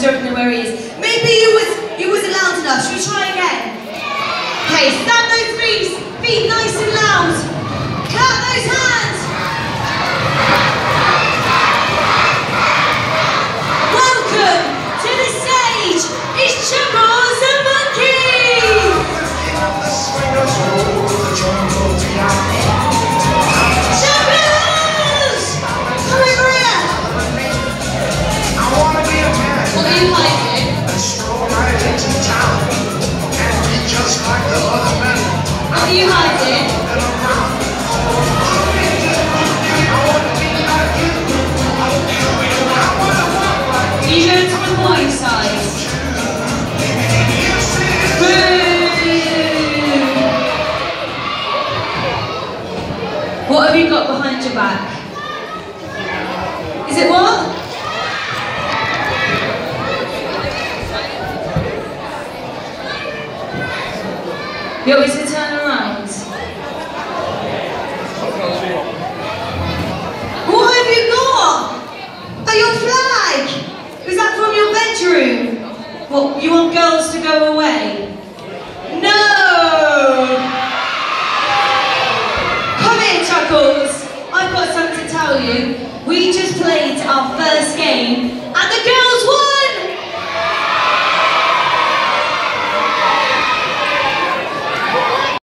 don't know where he is. Maybe he wasn't loud enough. Should we try again? Okay, stamp those feet nice and loud. Clap those hands. Welcome to the stage. It's Chuckles the Monkey. Chuckles! Come over here. What are you hiding? What are you hiding? Are you going to the boys' side? Boo! What have you got behind your back? Is it what? You want me to turn around? What have you got? Oh, your flag! Is that from your bedroom? What, you want girls to go away? No! Come here, Chuckles. I've got something to tell you. We just played our first game and the girls